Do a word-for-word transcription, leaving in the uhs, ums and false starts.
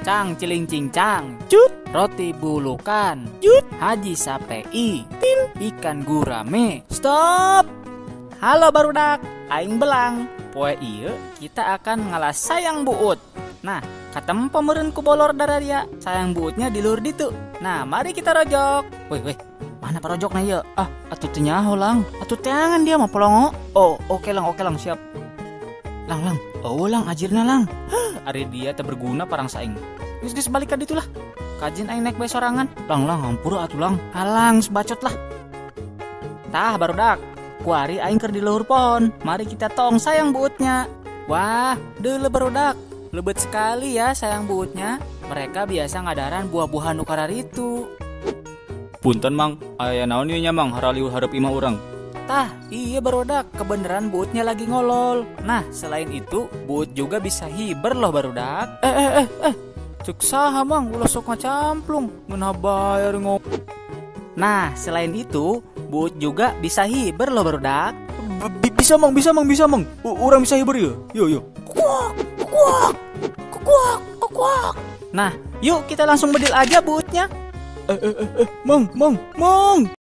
Cang ciling cincang, cut. Roti bulukan, cut. Haji sapei, til. Ikan gurame, stop. Halo barudak, aing belang. Poe ieu kita akan ngalah sayang buut. Nah, katem pemeureun ku bolor dararia. Sayang buutnya di lur ditu. Nah, mari kita rojok. Weh, weh. Mana parojokna ieu? Ah, atuh teu nyaho lang. Atuh teangan dia mah polongo. Oh, oke lang, oke lang, siap. Lang, lang. Oh, lang ajirna lang. Huh, ari dia teu berguna parang saing. Geus geus balik ka ditu lah. Kajin aing naik bae sorangan. Lang, lang, hampura atuh lang. Halang sebacot lah. Tah barudak. Kuari aing keur di luhur pohon. Mari kita tong sayang buutnya. Wah, deuleu barudak. Lebet sekali ya sayang buutnya. Mereka biasa ngadaran buah-buahan nu kararitu. Punten mang, aya naon ieu nya mang haraliu hareup imah urang. Tah, iya barudak, kebeneran buutnya lagi ngolol. Nah, selain itu, buut juga bisa hiber loh barudak. Eh eh eh eh. Cuk saha mang ulah sok ngacamplung, ngeunah bayar ngop. Nah, selain itu, buut juga bisa hiber loh barudak. Bisa mang, bisa mang, bisa mang. Urang bisa hiber ya. Yo yo. Kuak, kuak, kuak, kuak. Nah, yuk kita langsung bedil aja buutnya. Eh eh eh, mang, mang, mang.